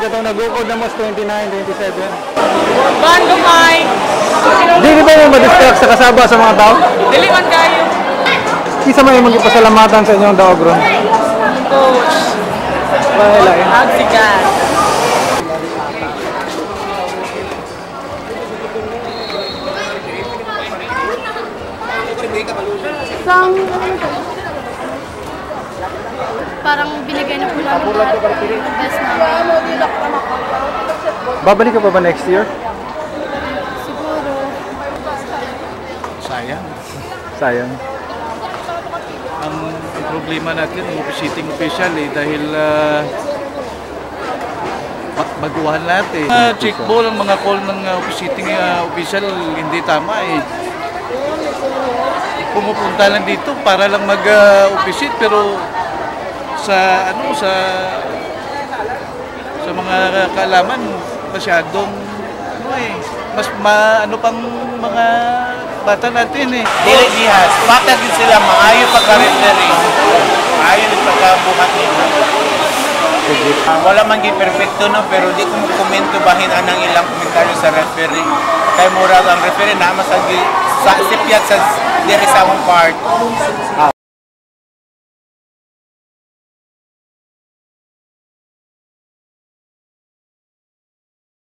katong nag-ukod na mas 29, 27. Bando kay. Di ba yung ma-distract sa kasaba sa mga tao? Dili man kayo. Isa may magpasalamatan sa inyong daogron. Coach. Wala eh. Agsigan. Parang binigay na po namin lahat ng best namin. Babalik ka pa ba next year? Siguro. Sayang. Sayang. Ang problema natin, sitting official dahil baguhan lahat eh. Check ball, ang mga call ng sitting official hindi tama eh. Pumupunta lang dito para lang mag-officiate pero sa mga kaalaman masyadong mas pang mga bata natin eh. Dili dihas, patag din sila maayo pagka-referee. Maayo din pagkabuhat nila. Wala man gi perfecto no, pero di ko komento bahin anang ilang komentaryo sa referee. Kay murag ang referee na masagi sa sipyat sa diri sa akong part.